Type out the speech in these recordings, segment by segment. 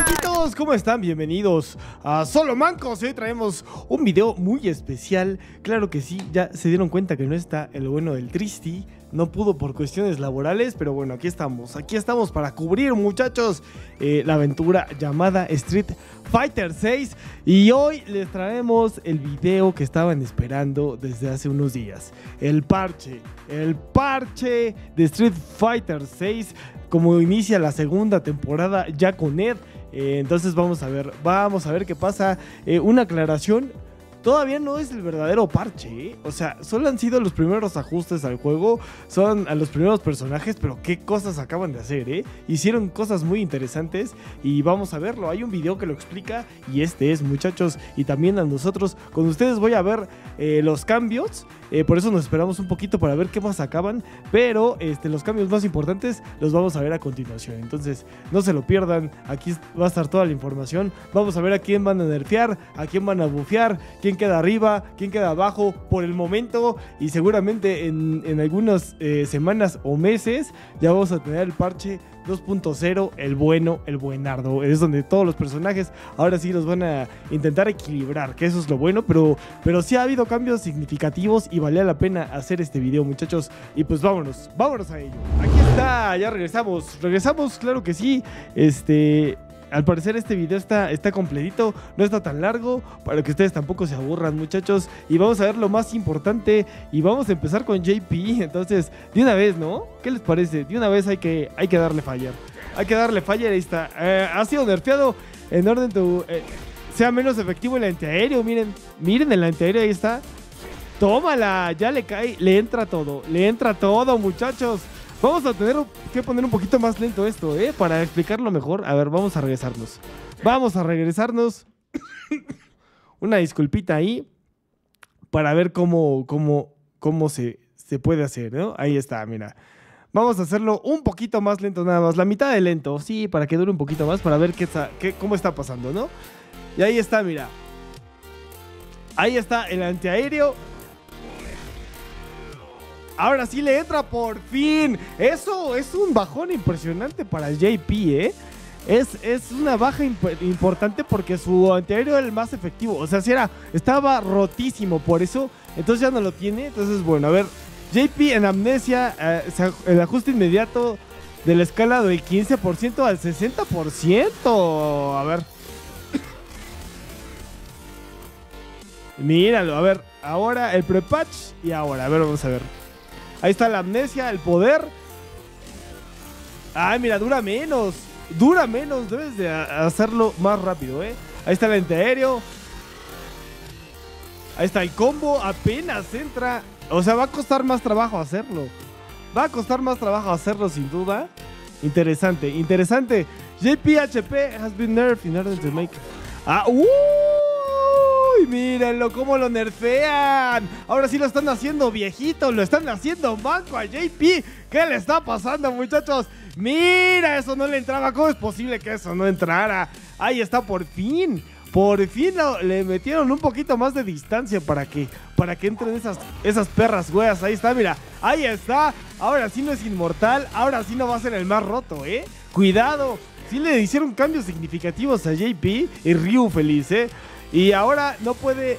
Muchachitos, ¿cómo están? Bienvenidos a Solo Mancos. Hoy traemos un video muy especial. Claro que sí, ya se dieron cuenta que no está el bueno del Tristi. No pudo por cuestiones laborales, pero bueno, aquí estamos para cubrir, muchachos, la aventura llamada Street Fighter 6. Y hoy les traemos el video que estaban esperando desde hace unos días. El parche de Street Fighter 6, como inicia la segunda temporada ya con Ed. Entonces vamos a ver qué pasa. Una aclaración: todavía no es el verdadero parche, ¿eh? O sea, solo han sido los primeros ajustes al juego, son a los primeros personajes, pero qué cosas acaban de hacer, ¿eh? Hicieron cosas muy interesantes y vamos a verlo. Hay un video que lo explica y este es, muchachos, y también a nosotros, con ustedes voy a ver los cambios. Por eso nos esperamos un poquito para ver qué más acaban, pero los cambios más importantes los vamos a ver a continuación. Entonces no se lo pierdan, aquí va a estar toda la información. Vamos a ver a quién van a nerfear, a quién van a bufear, quién queda arriba, quién queda abajo por el momento, y seguramente en algunas semanas o meses ya vamos a tener el parche 2.0, el bueno, el buenardo. Es donde todos los personajes ahora sí los van a intentar equilibrar, que eso es lo bueno, pero sí ha habido cambios significativos y valía la pena hacer este video, muchachos. Y pues vámonos a ello. Aquí está, ya regresamos, claro que sí. Al parecer este video está completito, no está tan largo, para que ustedes tampoco se aburran, muchachos. Y vamos a ver lo más importante y vamos a empezar con JP. Entonces, de una vez, ¿no? ¿Qué les parece? De una vez hay que darle fire. Ahí está. Ha sido nerfeado en orden sea menos efectivo el antiaéreo. Miren el antiaéreo, ahí está. Tómala, ya le cae, le entra todo, muchachos. Vamos a tener que poner un poquito más lento esto, para explicarlo mejor. A ver, vamos a regresarnos. Una disculpita ahí para ver cómo se puede hacer, ¿no? Ahí está, mira. Vamos a hacerlo un poquito más lento nada más, la mitad de lento, sí, para que dure un poquito más, para ver cómo está pasando, ¿no? Y ahí está, mira. Ahí está el antiaéreo. Ahora sí le entra por fin. Eso es un bajón impresionante para JP, ¿eh? Es una baja importante porque su antiaéreo era el más efectivo. O sea, estaba rotísimo, por eso. Entonces ya no lo tiene. Entonces, bueno, a ver. JP en Amnesia, el ajuste inmediato de la escala del 15% al 60%. A ver. Míralo, a ver. Ahora el prepatch y ahora. A ver, vamos a ver. Ahí está la amnesia, el poder. Ay, mira, dura menos. Debes de hacerlo más rápido, ¿eh? Ahí está el antiaéreo. Ahí está el combo, apenas entra. O sea, va a costar más trabajo hacerlo. Sin duda. Interesante. JP HP has been nerfed in order to make... Mírenlo cómo lo nerfean. Ahora sí lo están haciendo viejito, lo están haciendo manco a JP. ¿Qué le está pasando, muchachos? Mira, eso no le entraba. ¿Cómo es posible que eso no entrara? Ahí está, por fin le metieron un poquito más de distancia para que entren esas perras weas. Ahí está, mira, ahí está. Ahora sí no es inmortal, ahora sí no va a ser el más roto, cuidado. Sí le hicieron cambios significativos a JP y Ryu feliz, y ahora no puede...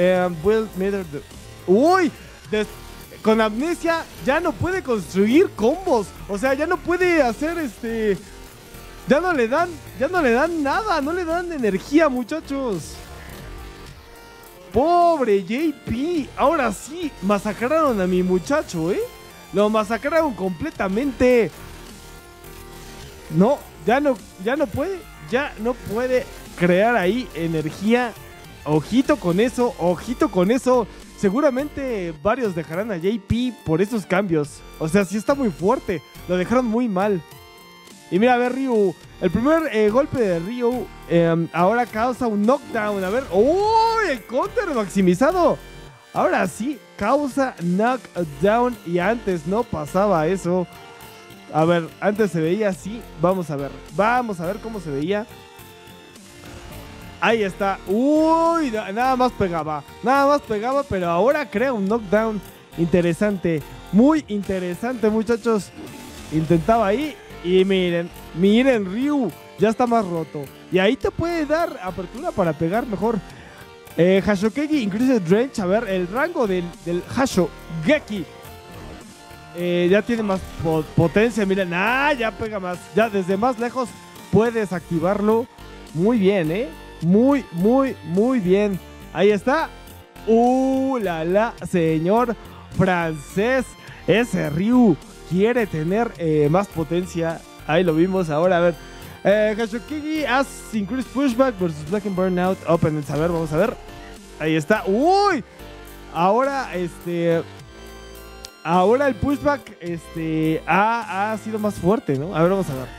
con amnesia ya no puede construir combos. O sea, ya no puede hacer Ya no le dan nada. No le dan energía, muchachos. Pobre JP. Ahora sí, masacraron a mi muchacho, Lo masacraron completamente. No, ya no puede crear ahí energía. Ojito con eso. Seguramente varios dejarán a JP por esos cambios. O sea, sí está muy fuerte. Lo dejaron muy mal. Y mira, a ver, Ryu. El primer golpe de Ryu ahora causa un knockdown. A ver. ¡Oh! El counter maximizado. Ahora sí causa knockdown. Y antes no pasaba eso. A ver, antes se veía así. Vamos a ver cómo se veía. Ahí está. Uy, nada más pegaba, pero ahora crea un knockdown interesante. Muy interesante, muchachos. Intentaba ahí y miren Ryu. ya está más roto. Y ahí te puede dar apertura para pegar mejor. Hashokegi Increased Range. A ver, el rango del Hashokeki ya tiene más potencia. Miren, ya pega más. Ya desde más lejos puedes activarlo. Muy bien, muy, muy, muy bien. Ahí está. La, señor francés. Ese Ryu quiere tener más potencia. Ahí lo vimos ahora. A ver. Hashokigi has increased pushback versus Black and Burnout. Open. A ver, vamos a ver. Ahí está. ¡Uy! Ahora, ahora el pushback ha sido más fuerte, ¿no? A ver, vamos a ver.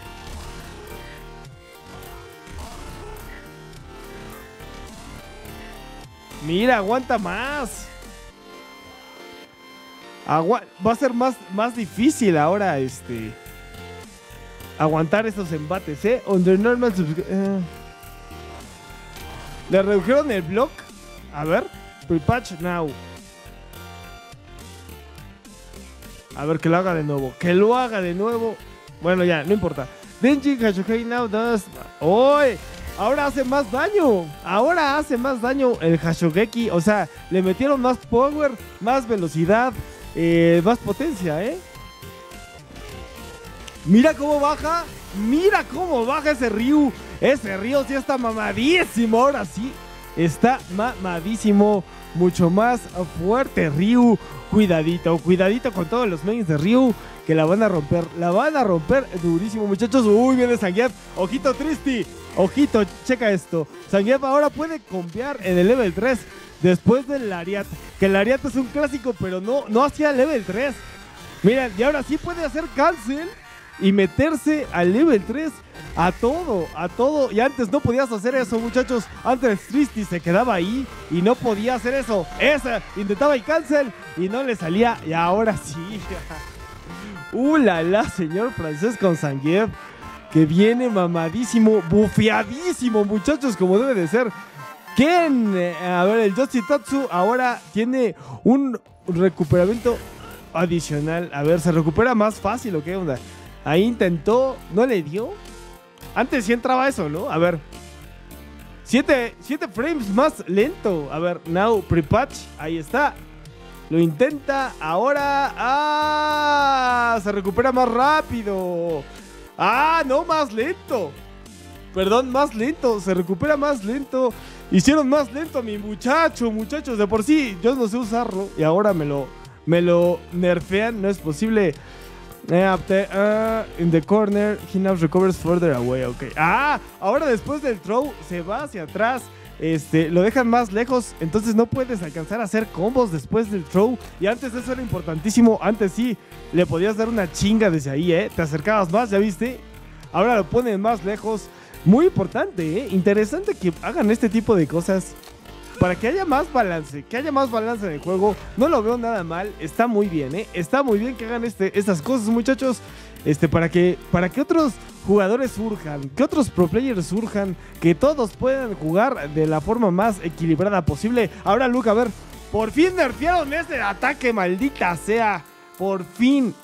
Mira, aguanta más. Va a ser más difícil ahora, aguantar estos embates, Under normal le redujeron el block. A ver, pre-patch now. A ver, que lo haga de nuevo. Que lo haga de nuevo. Bueno, ya, no importa. Denji Hashokei now does. ¡Oy! Ahora hace más daño. Ahora hace más daño el Hashokeki. O sea, le metieron más power, más velocidad, más potencia, Mira cómo baja. Mira cómo baja ese Ryu. Ese Ryu sí está mamadísimo. Ahora sí está mamadísimo. Mucho más fuerte Ryu. Cuidadito, cuidadito con todos los mains de Ryu, que la van a romper. La van a romper durísimo, muchachos. Uy, viene Zangief. Ojito Tristy. Ojito, checa esto. Zangief ahora puede cambiar en el level 3 después del Lariat. Que el Lariat es un clásico, pero no hacía level 3. Miren, y ahora sí puede hacer cancel y meterse al level 3 a todo. Y antes no podías hacer eso, muchachos. Antes Tristy se quedaba ahí y no podía hacer eso. Intentaba el cancel y no le salía. Y ahora sí. La, señor francés con Zangief, que viene mamadísimo, bufeadísimo, muchachos, como debe de ser. Ken, a ver, el Yoshitatsu ahora tiene un recuperamiento adicional. A ver, ¿se recupera más fácil o qué onda? Ahí intentó, no le dio. Antes sí entraba eso, ¿no? A ver. 7 frames más lento. A ver, now pre-patch. Ahí está. Lo intenta. Ahora. Se recupera más rápido. No, más lento. Perdón, más lento. Se recupera más lento. Hicieron más lento a mi muchacho. Muchachos, de por sí yo no sé usarlo. Y ahora me lo nerfean. No es posible. In the corner, he now recovers further away. Ok. Ahora después del throw se va hacia atrás. Lo dejan más lejos. Entonces no puedes alcanzar a hacer combos después del throw. Y antes eso era importantísimo. Antes sí le podías dar una chinga desde ahí, Te acercabas más, ¿ya viste? Ahora lo ponen más lejos. Muy importante, Interesante que hagan este tipo de cosas para que haya más balance, en el juego. No lo veo nada mal, está muy bien, Está muy bien que hagan estas cosas, muchachos, para que otros jugadores surjan, que otros pro players surjan, que todos puedan jugar de la forma más equilibrada posible. Ahora, Luke, a ver, por fin nerfearon ese ataque, maldita sea. Por fin.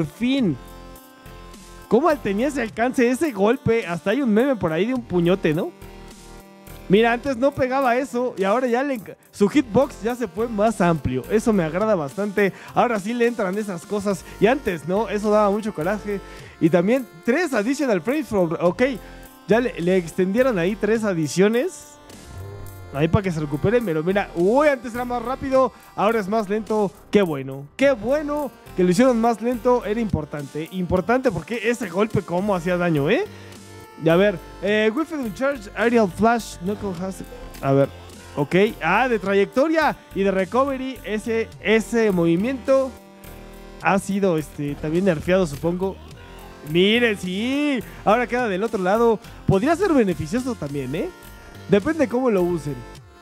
¿Cómo tenía ese alcance, ese golpe? Hasta hay un meme por ahí de un puñote, ¿no? Mira, antes no pegaba eso y ahora ya su hitbox ya se fue más amplio. Eso me agrada bastante. Ahora sí le entran esas cosas y antes no, eso daba mucho coraje. Y también 3 additional frames. Ok, ya le extendieron ahí 3 adiciones. Ahí para que se recuperen, pero mira, antes era más rápido, ahora es más lento. Qué bueno que lo hicieron más lento. Era importante porque ese golpe cómo hacía daño, Y a ver, Wiffed Charge, Aerial Flash, Knuckle has. A ver, ok. De trayectoria y de recovery. Ese movimiento ha sido también nerfeado, supongo. Miren, sí. Ahora queda del otro lado. Podría ser beneficioso también, Depende cómo lo usen.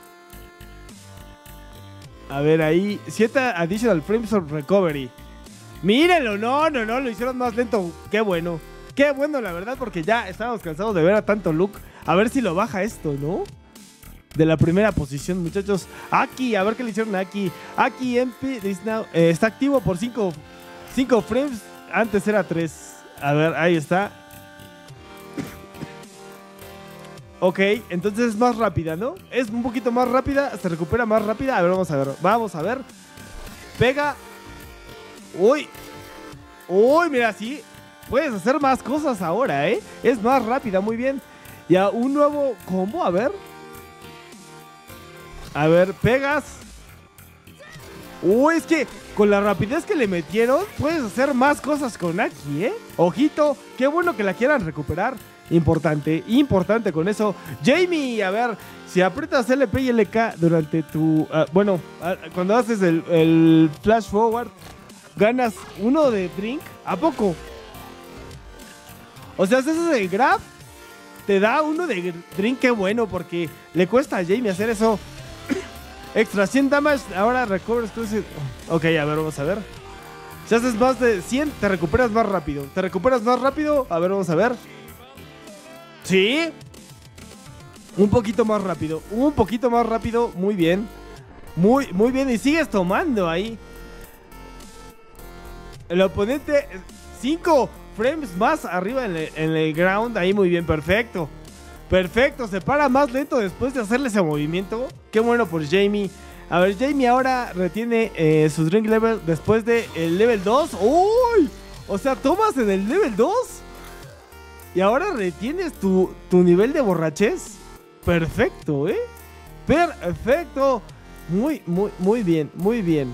A ver, ahí 7 additional frames of recovery. Mírenlo, no, lo hicieron más lento. Qué bueno, la verdad, porque ya estábamos cansados de ver a tanto Luke. A ver si lo baja esto, ¿no? De la primera posición, muchachos. Aki, a ver qué le hicieron a Aki. Aki MP está activo por 5 frames. Antes era 3. A ver, ahí está. Ok, entonces es más rápida, ¿no? Es un poquito más rápida, se recupera más rápida. A ver, vamos a ver. Vamos a ver. Pega. Uy. Uy, mira, sí. Puedes hacer más cosas ahora, ¿eh? Es más rápida, muy bien. Ya, un nuevo combo, a ver. A ver, pegas. Uy, es que con la rapidez que le metieron, puedes hacer más cosas con Aki, ¿eh? Ojito, qué bueno que la quieran recuperar. Importante, importante con eso. Jamie, a ver, si aprietas LP y LK durante tu... cuando haces el flash forward, ganas uno de drink. ¿A poco? O sea, haces el grab, te da uno de drink, qué bueno, porque le cuesta a Jamie hacer eso. Extra 100 damage, ahora recovers. Ok, a ver, vamos a ver. Si haces más de 100, te recuperas más rápido. ¿Te recuperas más rápido? A ver, vamos a ver. ¿Sí? Un poquito más rápido. Un poquito más rápido. Muy bien. Muy bien. Y sigues tomando ahí. El oponente 5 frames más arriba en el ground. Ahí muy bien. Perfecto. Perfecto. Se para más lento después de hacerle ese movimiento. Qué bueno por Jamie. A ver, Jamie ahora retiene su drink level después del level 2. ¡Uy! O sea, tomas en el level 2. Y ahora retienes tu nivel de borrachez. Perfecto, ¿eh? Perfecto. Muy bien, muy bien.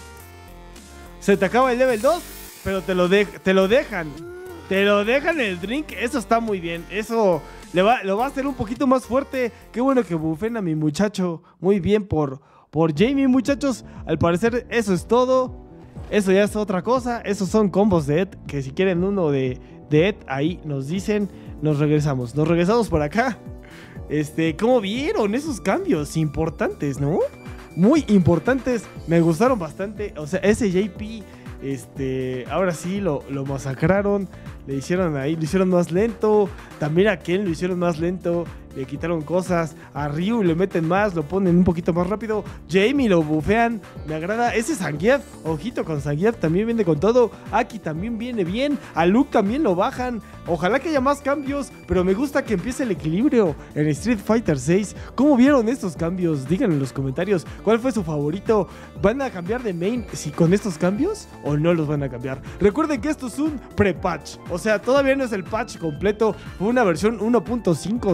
Se te acaba el level 2, pero te lo dejan. Te lo dejan el drink. Eso está muy bien. Eso lo va a hacer un poquito más fuerte. Qué bueno que bufen a mi muchacho. Muy bien por Jamie, muchachos. Al parecer eso es todo. Eso ya es otra cosa. Esos son combos de Ed. Que si quieren uno de Ed, ahí nos dicen. Nos regresamos por acá. ¿Cómo vieron esos cambios? Importantes, ¿no? Muy importantes. Me gustaron bastante. O sea, ese JP, ahora sí lo masacraron. Le hicieron más lento. También a Ken lo hicieron más lento. Le quitaron cosas. A Ryu le meten más, lo ponen un poquito más rápido. Jamie lo bufean. Me agrada. Ese Zangief, ojito con Zangief, también viene con todo. Aki también viene bien. A Luke también lo bajan. Ojalá que haya más cambios, pero me gusta que empiece el equilibrio en Street Fighter 6. ¿Cómo vieron estos cambios? Díganlo en los comentarios. ¿Cuál fue su favorito? ¿Van a cambiar de main con estos cambios o no los van a cambiar? Recuerden que esto es un pre-patch. O sea, todavía no es el patch completo. Fue una versión 1.5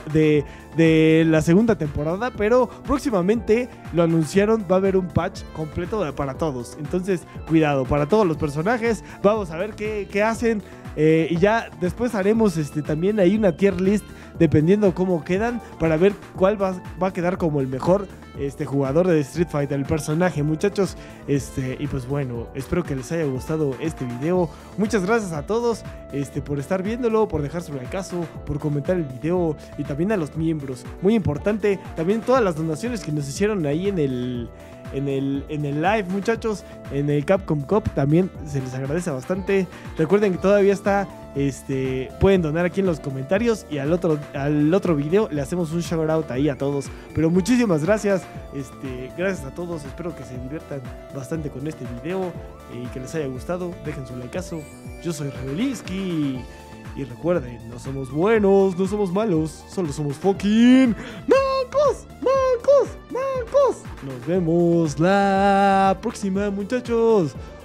de la segunda temporada, pero próximamente lo anunciaron, va a haber un patch completo para todos. Entonces, cuidado, para todos los personajes. Vamos a ver qué hacen. Y ya después haremos también ahí una tier list dependiendo cómo quedan, para ver cuál va a quedar como el mejor jugador de Street Fighter, el personaje, muchachos. Y pues bueno, espero que les haya gustado este video. Muchas gracias a todos por estar viéndolo, por dejar su likeazo, por comentar el video, y también a los miembros, muy importante, también todas las donaciones que nos hicieron ahí en el live, muchachos, en el Capcom Cup, también se les agradece bastante. Recuerden que todavía está, pueden donar aquí en los comentarios, y al otro video le hacemos un shout out ahí a todos. Pero muchísimas gracias, gracias a todos, espero que se diviertan bastante con este video y que les haya gustado. Dejen su likeazo. Yo soy Rebeliski. Y recuerden, no somos buenos, no somos malos, solo somos fucking mancos. Nos vemos la próxima, muchachos.